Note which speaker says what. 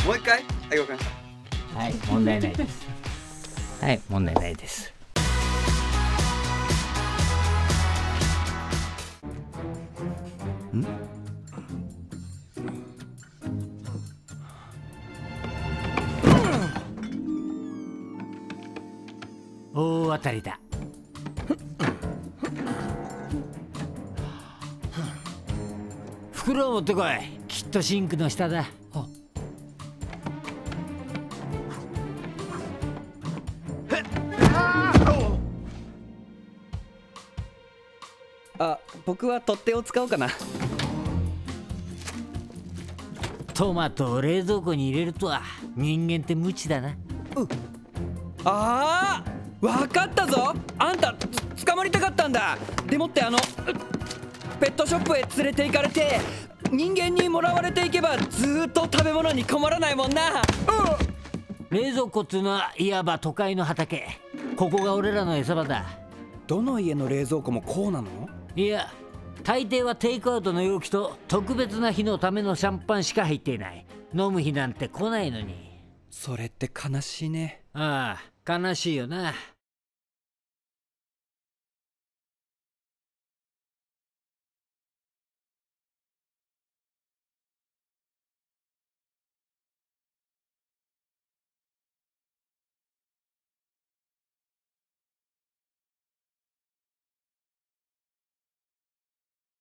Speaker 1: もう一回。はい、わかりました。
Speaker 2: はい、問題ないです。はい、問題ないです。大当たりだ。袋を持ってこい。きっとシンクの下だ。
Speaker 1: あ、僕は取っ手を使おうかな。
Speaker 2: トマトを冷蔵庫に入れるとは人間って無知だな。
Speaker 1: ああ、わかったぞ。あんた捕まりたかったんだ。でもってペットショップへ連れて行かれて人間にもらわれていけばずーっと食べ物に困らないもんな。
Speaker 2: 冷蔵庫っていうのはいわば都会の畑。ここが俺らの餌場だ。
Speaker 1: どの家の冷蔵庫もこうなの？
Speaker 2: いや、大抵はテイクアウトの容器と特別な日のためのシャンパンしか入っていない。飲む日なんて来ないのに。
Speaker 1: それって悲しいね。
Speaker 2: ああ、悲しいよな。